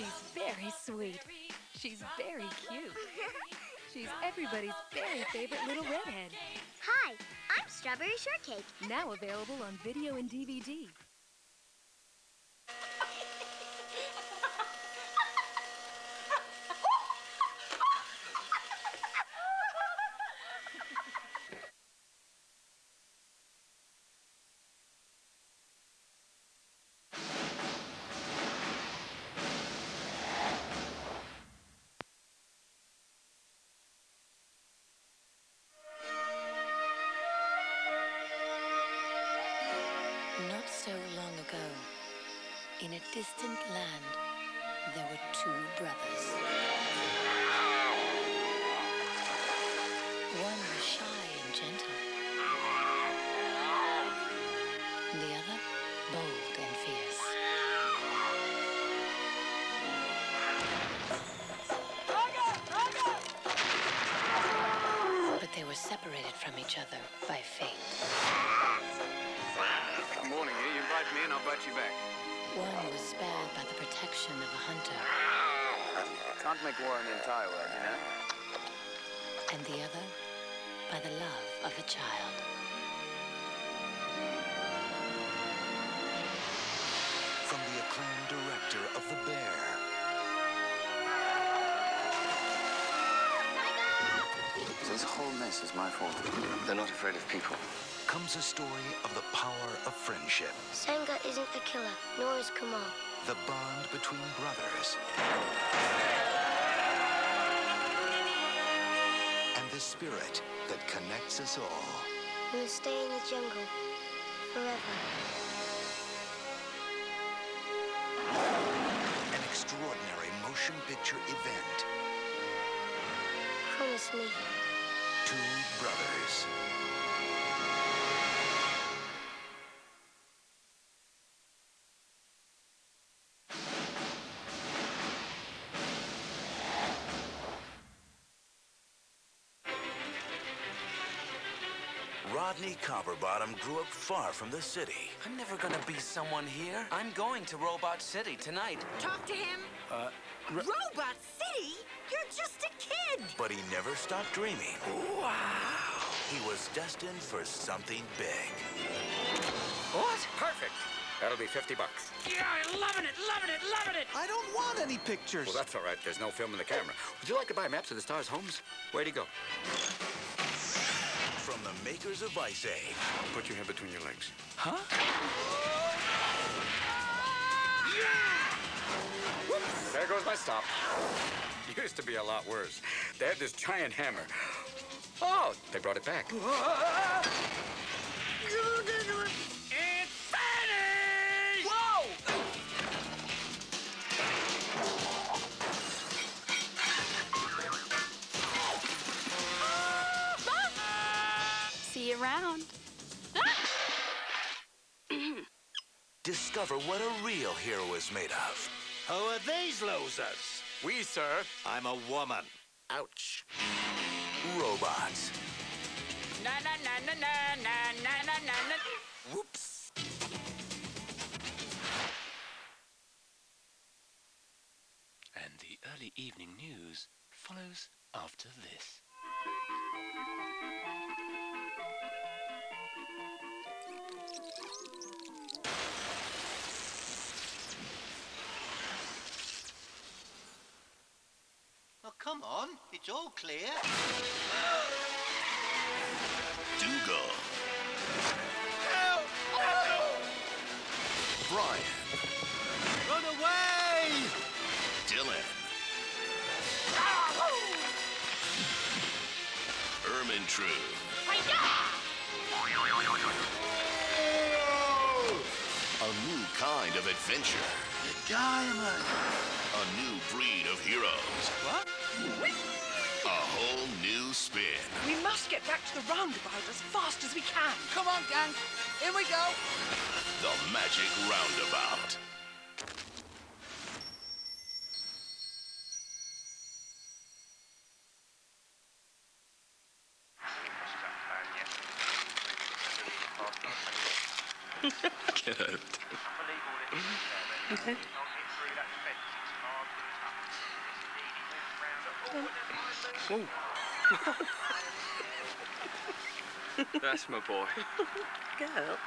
She's very sweet. She's very cute. She's everybody's very favorite little redhead. Hi, I'm Strawberry Shortcake. Now available on video and DVD. Not so long ago, in a distant land, there were two brothers. One was shy and gentle. The other, bold and fierce. But they were separated from each other by fate. Good morning, you invite me and I'll bite you back. One was spared by the protection of a hunter. Can't make war in the entire world, you know? And the other by the love of a child. From the acclaimed director of The Bear. So this whole mess is my fault. They're not afraid of people. Comes a story of the power of friendship. Senga isn't a killer, nor is Kamal. The bond between brothers. And the spirit that connects us all. We must stay in the jungle forever. An extraordinary motion picture event. Promise me. Two brothers. Rodney Copperbottom grew up far from the city. I'm never gonna be someone here. I'm going to Robot City tonight. Talk to him. Robot City? You're just a kid. But he never stopped dreaming. Wow. He was destined for something big. What? Perfect. That'll be $50. Yeah, loving it, loving it, loving it. I don't want any pictures. Well, that's all right. There's no film in the camera. Would you like to buy maps of the stars' homes? Where'd he go? From the makers of Ice Age. Put your head between your legs. Huh? There goes my stop. Used to be a lot worse. They had this giant hammer. Oh, they brought it back. It's Fanny! Whoa! See you around. Discover what a real hero is made of. Who are these losers? We, sir. I'm a woman. Ouch. Robots. Na na na na na na na na na. Whoops. And the early evening news follows after this. Oh, come on. It's all clear. Dougal. Brian. Run away! Dylan. Ermintrude. A new kind of adventure. The diamond. A new breed of heroes. What? A whole new spin. We must get back to the roundabout as fast as we can. Come on, gang. Here we go. The Magic Roundabout. Get out. Okay. Oh. That's my boy. Girl.